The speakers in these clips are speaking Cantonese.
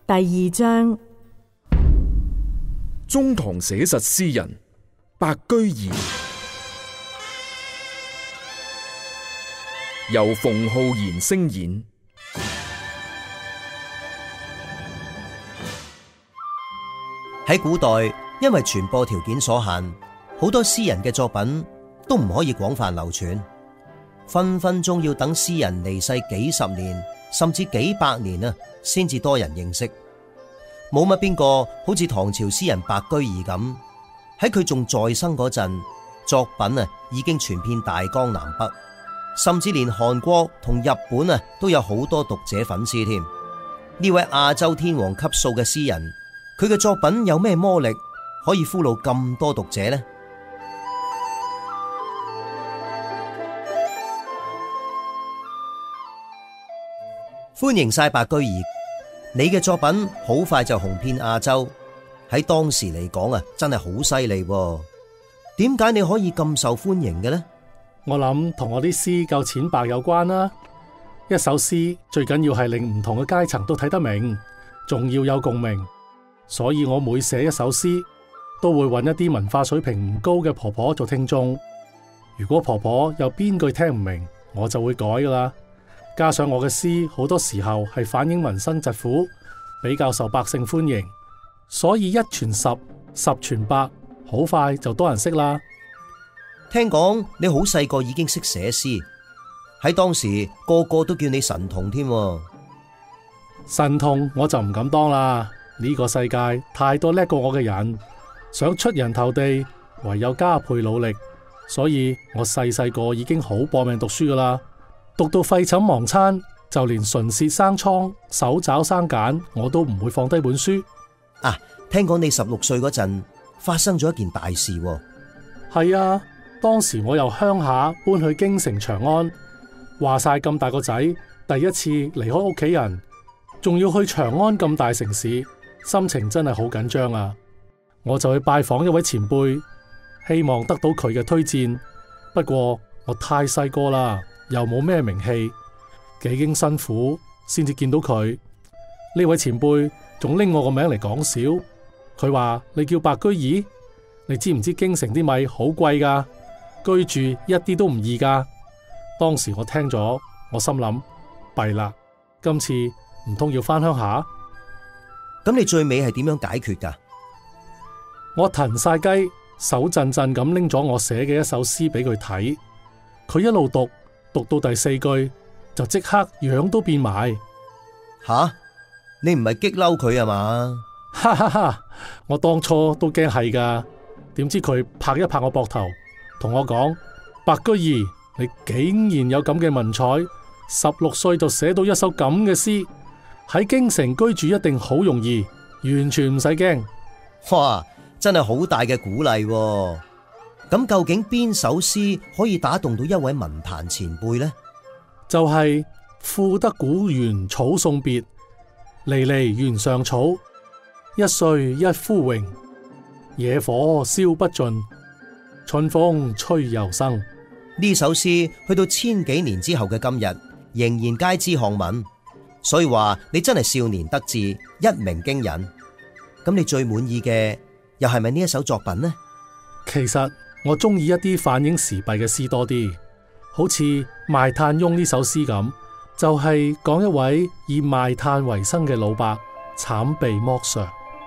第二章， 中唐寫實詩人白居易，由馮浩然聲演。 喺古代，因為傳播條件所限，好多詩人嘅作品都唔可以廣泛流傳，分分鐘要等詩人離世幾十年甚至幾百年啊，先至多人認識。冇乜邊個好似唐朝詩人白居易咁，喺佢仲在生嗰陣，作品已經傳遍大江南北，甚至連韓國同日本都有好多讀者粉絲添。呢位亞洲天王級數嘅詩人，佢嘅作品有咩魔力可以俘虜咁多讀者呢？歡迎晒白居易，你嘅作品好快就紅遍亞洲，喺當時嚟講真係好犀利。點解你可以咁受歡迎嘅呢？ 我諗同我啲詩夠淺白有關啦。一首詩最緊要係令唔同嘅階層都睇得明，仲要有共鳴。所以我每寫一首詩，都會揾一啲文化水平唔高嘅婆婆做聽眾。如果婆婆有邊句聽唔明，我就會改噶啦。加上我嘅詩好多時候係反映民生疾苦，比較受百姓歡迎，所以一傳十，十傳百，好快就多人識啦。 聽講你好細個已經識寫詩，喺當時個個都叫你神童添。 神童我就唔敢當啦。呢個世界太多叻過我嘅人，想出人頭地，唯有加倍努力。所以我細個已經好搏命讀書噶啦，讀到廢寢忘餐，就連唇舌生瘡、手爪生繭，我都唔會放低本書。 聽講你16歲嗰陣發生咗一件大事。 係啊，當時我由鄉下搬去京城長安，話晒咁大個仔，第一次離開屋企人，仲要去長安咁大城市。心情真係好緊張啊！我就去拜訪一位前輩，希望得到佢嘅推薦。不過我太細個啦，又冇咩名氣，幾經辛苦先至見到佢。呢位前輩仲拎我個名嚟講笑，佢話：你叫白居易？你知唔知京城啲米好貴噶？居住一啲都唔易噶。當時我聽咗，我心諗弊啦，今次唔通要返鄉下？ 咁你最尾係點樣解決噶？ 我騰晒雞，手震震咁拎咗我寫嘅一首詩俾佢睇，佢一路讀到第4句就即刻樣都變埋。 吓？你唔係激嬲佢啊嘛？ 哈哈哈！我當初都驚係噶，點知佢拍一拍我膊頭，同我講：白居易，你竟然有咁嘅文采，16歲就寫到一首咁嘅詩。喺京城居住一定好容易，完全唔使驚。 哇，真係好大嘅鼓勵喎。咁究竟邊首詩可以打動到一位文壇前輩呢？ 就係賦得古原草送別，離離原上草，一歲一枯榮，野火燒不盡，春風吹又生。 呢首詩去到千幾年之後嘅今日，仍然街知巷聞。所以話你真係少年得志，一鳴驚人。咁你最滿意嘅又係咪呢一首作品呢？ 其實我中意一啲反映時弊嘅詩多啲，好似《賣炭翁》呢首詩咁，就係講一位以賣炭為生嘅老伯慘被剝削。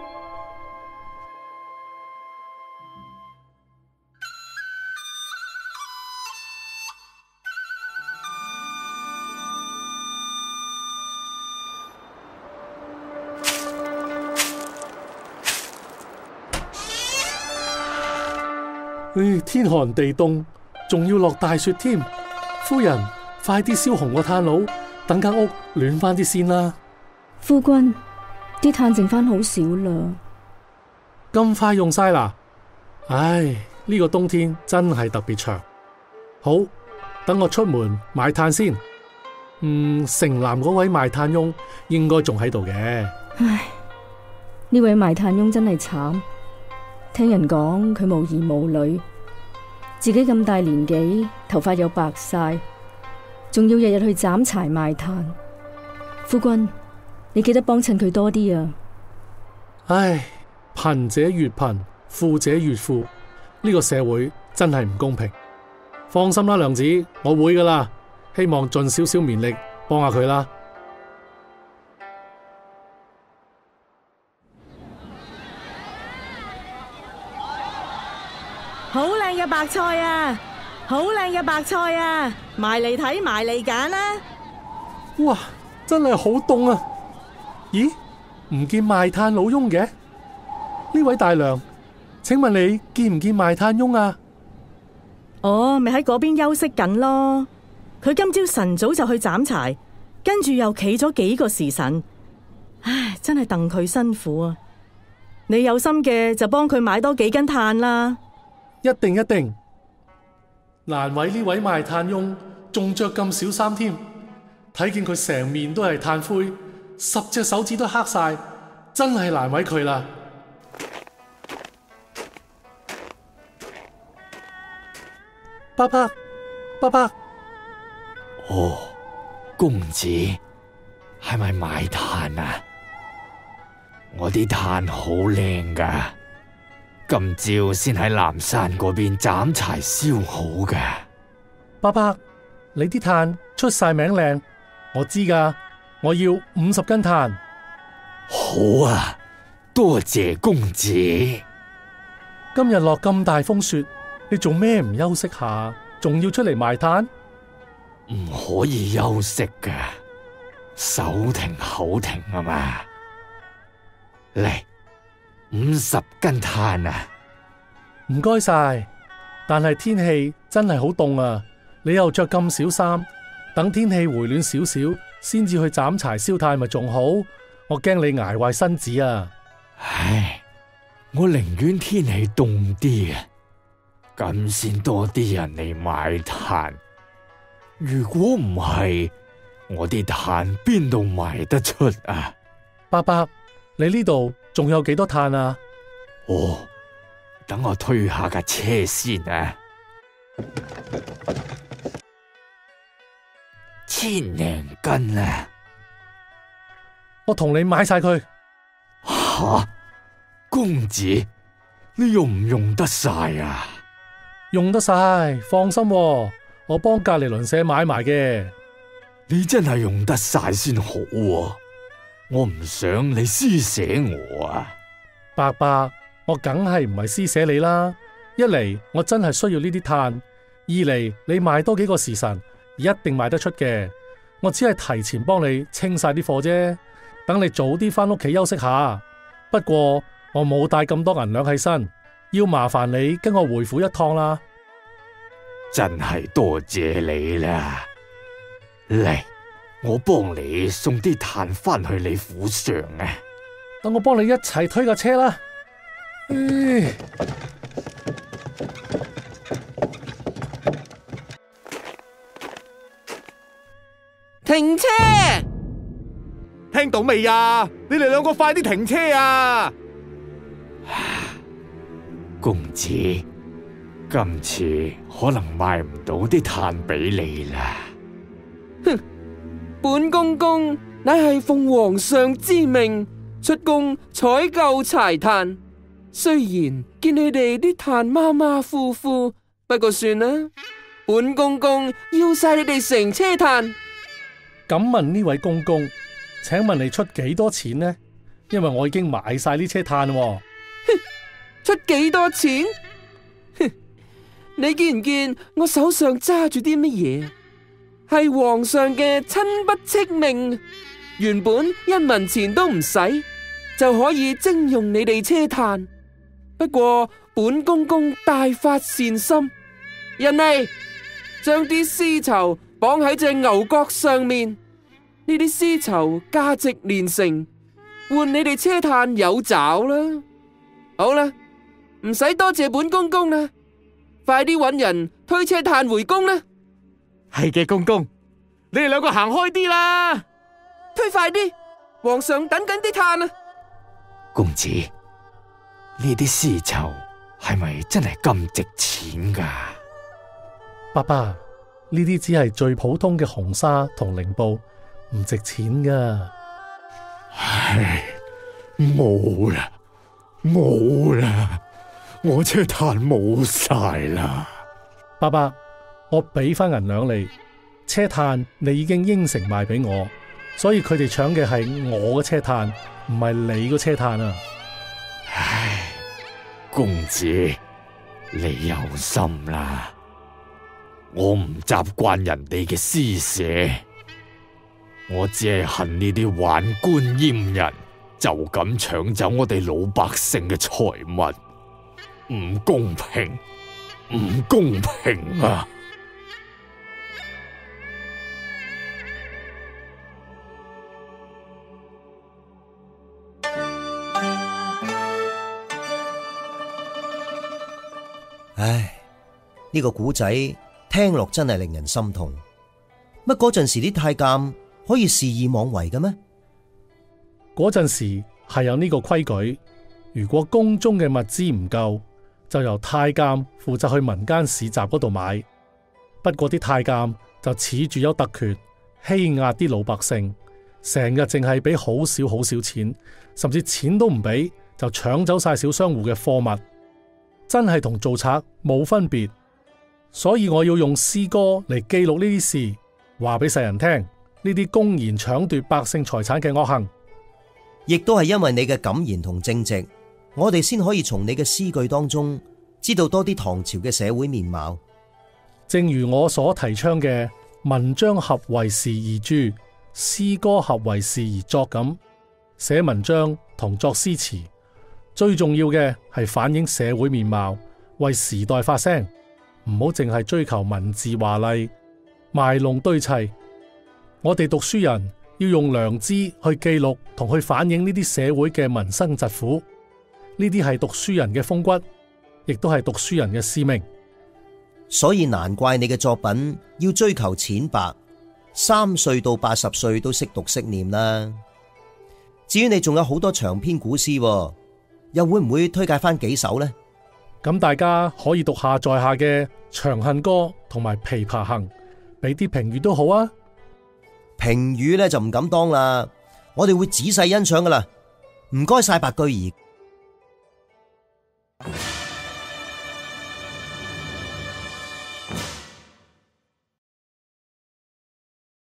天寒地凍，仲要落大雪添。夫人，快啲燒紅個炭爐，等間屋暖翻啲先啦。 夫君，啲炭剩翻好少啦。 咁快用晒啦？唉，呢個冬天真係特別長。好，等我出門買炭先。城南嗰位賣炭翁應該仲喺度嘅。 唉，呢位賣炭翁真係慘。聽人講佢無兒無女，自己咁大年紀，頭髮又白晒，仲要日日去斬柴賣炭。夫君， 你記得幫襯佢多啲啊！ 唉，貧者越貧，富者越富，呢個社會真係唔公平。放心啦，娘子，我會噶啦，希望盡少少綿力幫下佢啦。 好靚嘅白菜啊！好靚嘅白菜啊！埋嚟睇，埋嚟揀啦！ 哇，真係好凍啊！咦，唔見賣炭老翁嘅？呢位大娘，請問你見唔見賣炭翁啊？ 哦，咪喺嗰邊休息緊咯。佢今朝晨早就去斬柴，跟住又企咗幾個時辰。唉，真係戥佢辛苦啊！你有心嘅就幫佢買多幾斤炭啦。 一定一定。難為呢位賣炭翁仲着咁少衫添，睇見佢成面都係炭灰，10隻手指都黑晒，真係難為佢啦。伯伯，伯伯。 哦，公子，係咪賣炭啊？我啲炭好靚噶，今朝先喺南山嗰邊斬柴燒好噶。 伯伯，你啲炭出晒名靚，我知噶，我要50斤炭。 好啊，多謝公子。 今日落咁大風雪，你做咩唔休息下，仲要出嚟賣炭？ 唔可以休息噶，手停口停啊嘛。嚟，50斤炭啊！ 唔該晒，但係天氣真係好凍啊！你又着咁少衫，等天氣回暖少少先至去斬柴燒炭咪仲好？我驚你捱壞身子啊！ 唉，我寧願天氣凍啲啊，咁先多啲人嚟買炭。如果唔係，我啲炭邊度賣得出啊？ 伯伯，你呢度仲有幾多炭啊？ 哦，等我推下架車先啊，1000零斤啊！ 我同你買晒佢。 吓，公子，你用唔用得晒啊？ 用得晒，放心喎，我幫隔籬鄰舍買埋嘅。 你真係用得晒先好喎，我唔想你施捨我啊！ 伯伯，我梗係唔係施捨你啦。一嚟我真係需要呢啲炭，二嚟你賣多幾個時辰，一定賣得出嘅。我只係提前幫你清晒啲貨啫，等你早啲翻屋企休息下。不過我冇帶咁多銀兩喺身，要麻煩你跟我回府一趟啦。 真係多謝你啦！嚟，我幫你送啲炭翻去你府上啊！ 等我幫你一齊推架車啦。 停車！聽到未啊？你哋兩個快啲停車啊！ 公子，今次可能賣唔到啲炭俾你啦。 哼，本公公乃係奉皇上之命出宮採購柴炭，雖然見你哋啲炭馬馬虎虎，不過算啦。本公公要晒你哋成車炭。 敢問呢位公公，請問你出幾多錢呢？因為我已經買晒呢車炭喎。 哼，出幾多錢？哼，你見唔見我手上揸住啲乜嘢？係皇上嘅親筆敕命，原本1文錢都唔使，就可以徵用你哋車炭。不過本公公大發善心，人嚟將啲絲綢綁喺隻牛角上面，呢啲絲綢價值連城，換你哋車炭有找啦。好啦，唔使多謝本公公啦，快啲搵人推車炭回宮啦。 係嘅，公公，你哋兩個行開啲啦， 推快啲，皇上等緊啲炭啊！ 公子，呢啲絲綢係咪真係咁值錢噶？ 伯伯，呢啲只係最普通嘅紅紗同綾布，唔值錢噶。 唉，冇啦，冇啦，我車炭冇晒啦。 伯伯，我俾翻銀兩你，車炭你已經應承賣俾我，所以佢哋搶嘅係我嘅車炭，唔係你個車炭啊！ 唉，公子，你有心啦，我唔習慣人哋嘅施捨，我只係恨呢啲宦官閹人就咁搶走我哋老百姓嘅財物，唔公平，唔公平啊！ 唉，呢個古仔聽落真係令人心痛。乜嗰陣時啲太監可以肆意妄為嘅咩？ 嗰陣時係有呢個規矩，如果宮中嘅物資唔夠，就由太監負責去民間市集嗰度買。不過啲太監就恃住有特權，欺壓啲老百姓，成日淨係俾好少好少錢，甚至錢都唔俾，就搶走晒小商戶嘅貨物，真係同做賊冇分別。所以我要用詩歌嚟記錄呢啲事，話俾世人聽，呢啲公然搶奪百姓財產嘅惡行。 亦都係因為你嘅敢言同正直，我哋先可以從你嘅詩句當中知道多啲唐朝嘅社會面貌。 正如我所提倡嘅，文章合為時而著，詩歌合為時而作咁。寫文章同作詩詞，最重要嘅係反映社會面貌，為時代發聲，唔好淨係追求文字華麗，賣弄堆砌。我哋讀書人要用良知去記錄同去反映呢啲社會嘅民生疾苦，呢啲係讀書人嘅風骨，亦都係讀書人嘅使命。 所以難怪你嘅作品要追求淺白，3歲到80歲都識讀識念啦。至於你仲有好多長篇古詩，又會唔會推介翻幾首呢？ 咁大家可以讀下在下嘅《長恨歌》同埋《琵琶行》，俾啲評語都好啊。 評語咧就唔敢當啦，我哋會仔細欣賞噶啦。唔該晒白居易。